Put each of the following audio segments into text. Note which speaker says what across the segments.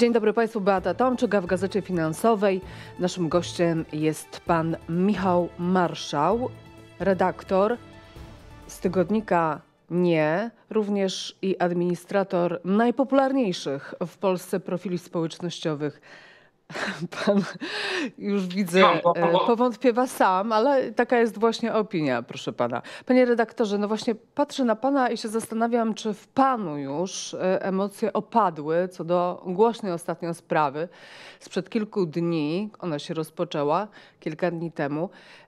Speaker 1: Dzień dobry Państwu, Beata Tomczyk, a w Gazecie Finansowej naszym gościem jest pan Michał Marszał, redaktor z tygodnika Nie, również i administrator najpopularniejszych w Polsce profili społecznościowych. Pan już widzę, powątpiewa sam, ale taka jest właśnie opinia, proszę pana. Panie redaktorze, no właśnie patrzę na pana i się zastanawiam, czy w panu już emocje opadły co do głośnej ostatnio sprawy sprzed kilku dni. Ona się rozpoczęła kilka dni temu.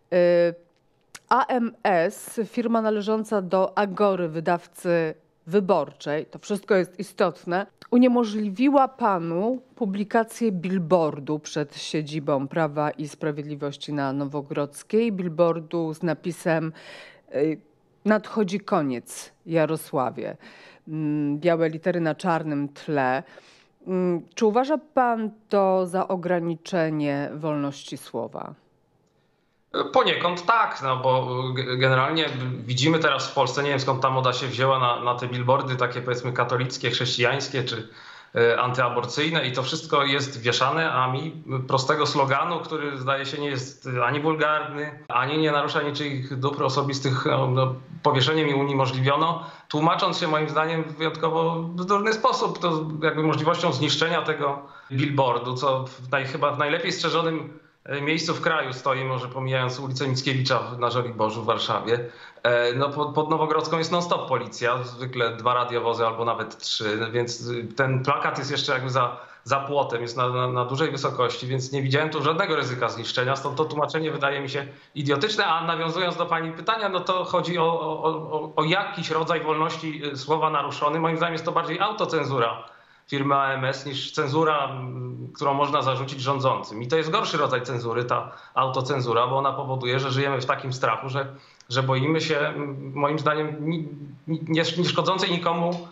Speaker 1: AMS, firma należąca do Agory, wydawcy wyborczej, to wszystko jest istotne, uniemożliwiła panu publikację billboardu przed siedzibą Prawa i Sprawiedliwości na Nowogrodzkiej. Billboardu z napisem "Nadchodzi koniec, Jarosławie". Białe litery na czarnym tle. Czy uważa pan to za ograniczenie wolności słowa?
Speaker 2: Poniekąd tak, no bo generalnie widzimy teraz w Polsce, nie wiem skąd ta moda się wzięła na te billboardy takie powiedzmy katolickie, chrześcijańskie czy antyaborcyjne i to wszystko jest wieszane, a mi prostego sloganu, który zdaje się nie jest ani wulgarny, ani nie narusza niczyich dóbr osobistych, powieszenie mi uniemożliwiono, tłumacząc się moim zdaniem w wyjątkowo bzdurny sposób, to jakby możliwością zniszczenia tego billboardu, co chyba w najlepiej strzeżonym miejscu w kraju stoi, może pomijając ulicę Mickiewicza na Żoliborzu w Warszawie. No pod Nowogrodzką jest non-stop policja, zwykle 2 radiowozy albo nawet 3, więc ten plakat jest jeszcze jakby za płotem, jest na dużej wysokości, więc nie widziałem tu żadnego ryzyka zniszczenia, stąd to tłumaczenie wydaje mi się idiotyczne, a nawiązując do pani pytania, no to chodzi o jakiś rodzaj wolności słowa naruszony. Moim zdaniem jest to bardziej autocenzura firmy AMS niż cenzura, którą można zarzucić rządzącym. I to jest gorszy rodzaj cenzury, ta autocenzura, bo ona powoduje, że żyjemy w takim strachu, że boimy się, moim zdaniem, nie szkodzącej nikomu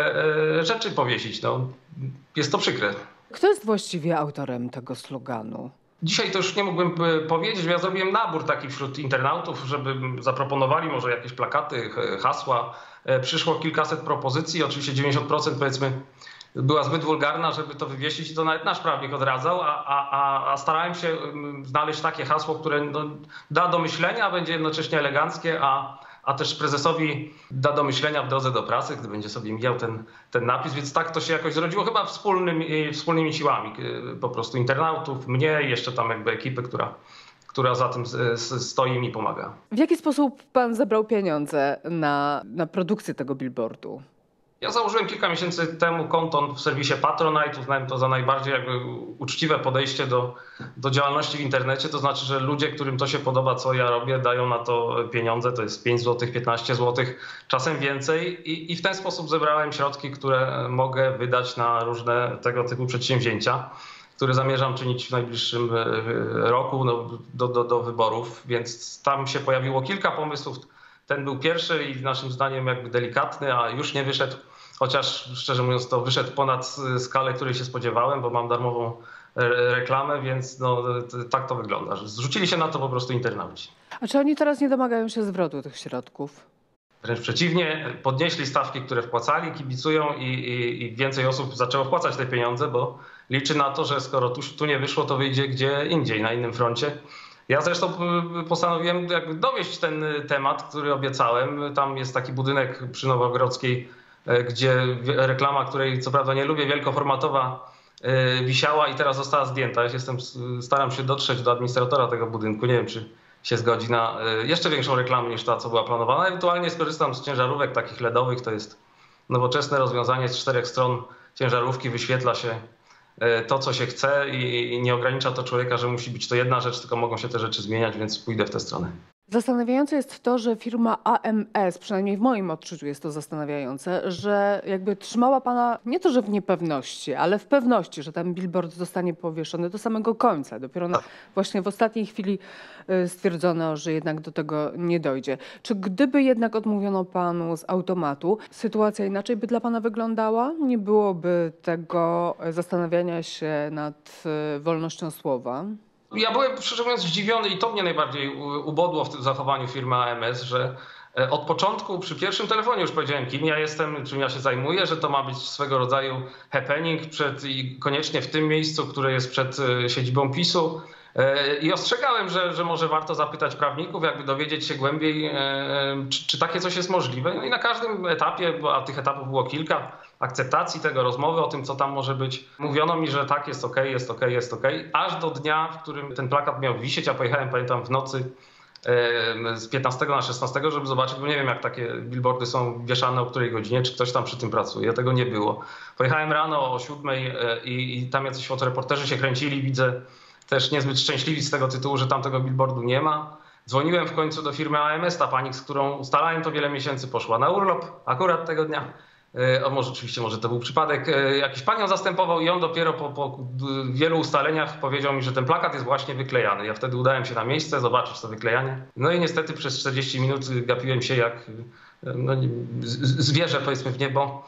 Speaker 2: rzeczy powiesić. No, jest to przykre.
Speaker 1: Kto jest właściwie autorem tego sloganu?
Speaker 2: Dzisiaj to już nie mógłbym powiedzieć, bo ja zrobiłem nabór taki wśród internautów, żeby zaproponowali może jakieś plakaty, hasła. Przyszło kilkaset propozycji, oczywiście 90% powiedzmy była zbyt wulgarna, żeby to wywiesić i to nawet nasz prawnik odradzał, a starałem się znaleźć takie hasło, które da do myślenia, będzie jednocześnie eleganckie, a też prezesowi da do myślenia w drodze do pracy, gdy będzie sobie mijał ten napis, więc tak to się jakoś zrodziło, chyba wspólnymi siłami po prostu internautów, mnie i jeszcze tam jakby ekipy, która za tym stoi i mi pomaga.
Speaker 1: W jaki sposób pan zebrał pieniądze na produkcję tego billboardu?
Speaker 2: Ja założyłem kilka miesięcy temu konto w serwisie Patronite. Uznałem to za najbardziej jakby uczciwe podejście do działalności w internecie. To znaczy, że ludzie, którym to się podoba, co ja robię, dają na to pieniądze. To jest 5 zł, 15 zł, czasem więcej. I w ten sposób zebrałem środki, które mogę wydać na różne tego typu przedsięwzięcia, które zamierzam czynić w najbliższym roku do wyborów. Więc tam się pojawiło kilka pomysłów. Ten był pierwszy i naszym zdaniem jakby delikatny, a już nie wyszedł. Chociaż szczerze mówiąc to wyszedł ponad skalę, której się spodziewałem, bo mam darmową reklamę, więc tak to wygląda. Zrzucili się na to po prostu internauci.
Speaker 1: A czy oni teraz nie domagają się zwrotu tych środków?
Speaker 2: Wręcz przeciwnie, podnieśli stawki, które wpłacali, kibicują i więcej osób zaczęło wpłacać te pieniądze, bo liczy na to, że skoro tu nie wyszło, to wyjdzie gdzie indziej, na innym froncie. Ja zresztą postanowiłem jakby dowieść ten temat, który obiecałem. Tam jest taki budynek przy Nowogrodzkiej, gdzie reklama, której co prawda nie lubię, wielkoformatowa, wisiała i teraz została zdjęta. Staram się dotrzeć do administratora tego budynku. Nie wiem, czy się zgodzi na jeszcze większą reklamę niż ta, co była planowana. Ewentualnie skorzystam z ciężarówek takich LEDowych. To jest nowoczesne rozwiązanie. Z 4 stron ciężarówki wyświetla się to, co się chce i nie ogranicza to człowieka, że musi być to jedna rzecz, tylko mogą się te rzeczy zmieniać, więc pójdę w tę stronę.
Speaker 1: Zastanawiające jest to, że firma AMS, przynajmniej w moim odczuciu jest to zastanawiające, że jakby trzymała pana nie to, że w niepewności, ale w pewności, że ten billboard zostanie powieszony do samego końca. Dopiero właśnie w ostatniej chwili stwierdzono, że jednak do tego nie dojdzie. Czy gdyby jednak odmówiono panu z automatu, sytuacja inaczej by dla pana wyglądała? Nie byłoby tego zastanawiania się nad wolnością słowa?
Speaker 2: Ja byłem, szczerze mówiąc, zdziwiony i to mnie najbardziej ubodło w tym zachowaniu firmy AMS, Od początku, przy pierwszym telefonie już powiedziałem, kim ja jestem, czym ja się zajmuję, że to ma być swego rodzaju happening i koniecznie w tym miejscu, które jest przed siedzibą PiS-u. I ostrzegałem, że może warto zapytać prawników, jakby dowiedzieć się głębiej, czy takie coś jest możliwe. No i na każdym etapie, a tych etapów było kilka, akceptacji tego, rozmowy o tym, co tam może być, mówiono mi, że tak, jest okej, jest okej, jest okej, aż do dnia, w którym ten plakat miał wisieć, a pojechałem, pamiętam, w nocy z 15 na 16, żeby zobaczyć, bo nie wiem, jak takie billboardy są wieszane, o której godzinie, czy ktoś tam przy tym pracuje. Tego nie było. Pojechałem rano o 7 i tam jacyś fotoreporterzy się kręcili, widzę, też niezbyt szczęśliwi z tego tytułu, że tam tego billboardu nie ma. Dzwoniłem w końcu do firmy AMS, ta pani, z którą ustalałem to wiele miesięcy, poszła na urlop akurat tego dnia. Może to był przypadek. Jakiś pan ją zastępował i on dopiero po wielu ustaleniach powiedział mi, że ten plakat jest właśnie wyklejany. Ja wtedy udałem się na miejsce zobaczyć to wyklejanie. No i niestety przez 40 minut gapiłem się jak zwierzę, powiedzmy, w niebo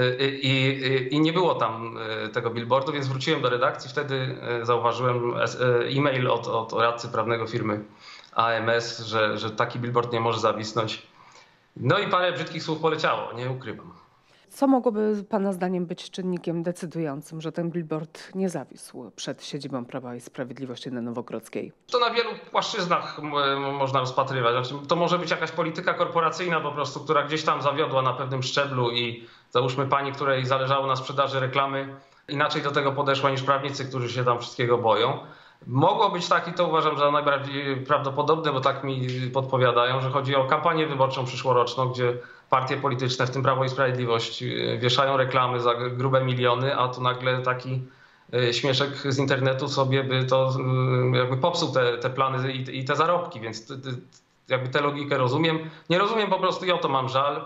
Speaker 2: i nie było tam tego billboardu, więc wróciłem do redakcji. Wtedy zauważyłem e-mail od radcy prawnego firmy AMS, że taki billboard nie może zawisnąć. No i parę brzydkich słów poleciało, nie ukrywam.
Speaker 1: Co mogłoby pana zdaniem być czynnikiem decydującym, że ten billboard nie zawisł przed siedzibą Prawa i Sprawiedliwości na Nowogrodzkiej?
Speaker 2: To na wielu płaszczyznach można rozpatrywać. Znaczy, to może być jakaś polityka korporacyjna po prostu, która gdzieś tam zawiodła na pewnym szczeblu i załóżmy pani, której zależało na sprzedaży reklamy, inaczej do tego podeszła niż prawnicy, którzy się tam wszystkiego boją. Mogło być tak, i to uważam za najbardziej prawdopodobne, bo tak mi podpowiadają, że chodzi o kampanię wyborczą przyszłoroczną, gdzie partie polityczne, w tym Prawo i Sprawiedliwość, wieszają reklamy za grube miliony, a tu nagle taki śmieszek z internetu sobie by to jakby popsuł te plany i te zarobki, więc jakby tę logikę rozumiem. Nie rozumiem po prostu i o to mam żal,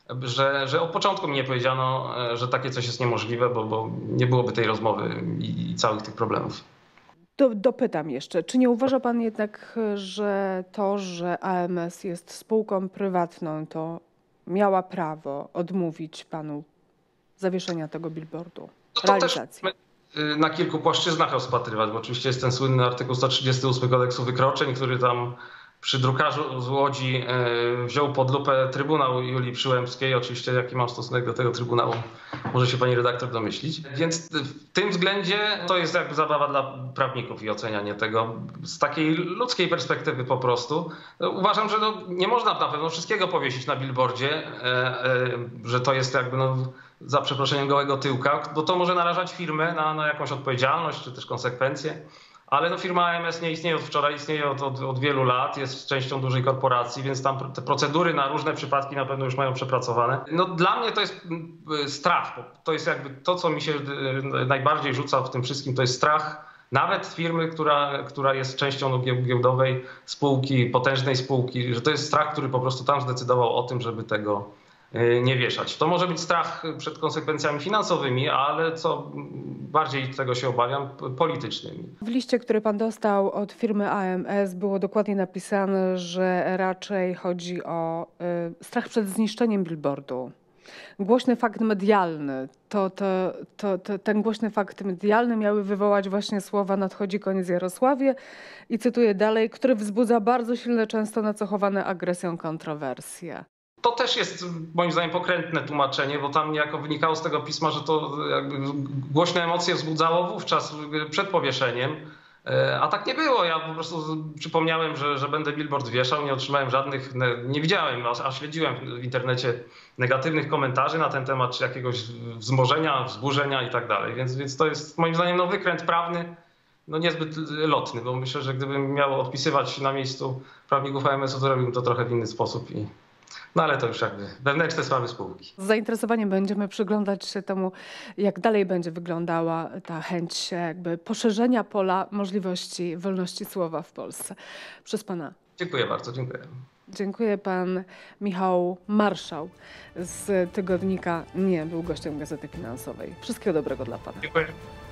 Speaker 2: że od początku mi nie powiedziano, że takie coś jest niemożliwe, bo nie byłoby tej rozmowy i całych tych problemów.
Speaker 1: Dopytam jeszcze, czy nie uważa pan jednak, że to, że AMS jest spółką prywatną, to miała prawo odmówić panu zawieszenia tego billboardu, realizacji?
Speaker 2: To też na kilku płaszczyznach rozpatrywać, bo oczywiście jest ten słynny artykuł 138 kodeksu wykroczeń, który tam przy drukarzu z Łodzi wziął pod lupę Trybunał Julii Przyłębskiej. Oczywiście jaki mam stosunek do tego Trybunału, może się pani redaktor domyślić. Więc w tym względzie to jest jakby zabawa dla prawników i ocenianie tego z takiej ludzkiej perspektywy po prostu. Uważam, że nie można na pewno wszystkiego powiesić na billboardzie, że to jest jakby za przeproszeniem gołego tyłka, bo to może narażać firmę na jakąś odpowiedzialność czy też konsekwencje. Ale firma AMS nie istnieje od wczoraj, istnieje od wielu lat, jest częścią dużej korporacji, więc tam te procedury na różne przypadki na pewno już mają przepracowane. Dla mnie to jest strach. To jest jakby to, co mi się najbardziej rzuca w tym wszystkim, to jest strach nawet firmy, która jest częścią giełdowej spółki, potężnej spółki, że to jest strach, który po prostu tam zdecydował o tym, żeby tego nie wieszać. To może być strach przed konsekwencjami finansowymi, ale co bardziej tego się obawiam, politycznymi.
Speaker 1: W liście, który pan dostał od firmy AMS, było dokładnie napisane, że raczej chodzi o strach przed zniszczeniem billboardu. Głośny fakt medialny, ten głośny fakt medialny miały wywołać właśnie słowa "nadchodzi koniec Jarosławie" i cytuję dalej, który wzbudza bardzo silne, często nacechowane agresją kontrowersje.
Speaker 2: To też jest moim zdaniem pokrętne tłumaczenie, bo tam niejako wynikało z tego pisma, że to jakby głośne emocje wzbudzało wówczas przed powieszeniem. A tak nie było. Ja po prostu przypomniałem, że będę billboard wieszał, nie otrzymałem żadnych, nie widziałem, a śledziłem w internecie negatywnych komentarzy na ten temat, czy jakiegoś wzmożenia, wzburzenia i tak dalej. Więc to jest moim zdaniem wykręt prawny, niezbyt lotny, bo myślę, że gdybym miał odpisywać na miejscu prawników AMS-u, to robiłbym to trochę w inny sposób. Ale to już jakby wewnętrzne sprawy spółki.
Speaker 1: Z zainteresowaniem będziemy przyglądać się temu, jak dalej będzie wyglądała ta chęć jakby poszerzenia pola możliwości wolności słowa w Polsce przez pana.
Speaker 2: Dziękuję bardzo, dziękuję.
Speaker 1: Dziękuję. Pan Michał Marszał z tygodnika Nie był gościem Gazety Finansowej. Wszystkiego dobrego dla pana.
Speaker 2: Dziękuję.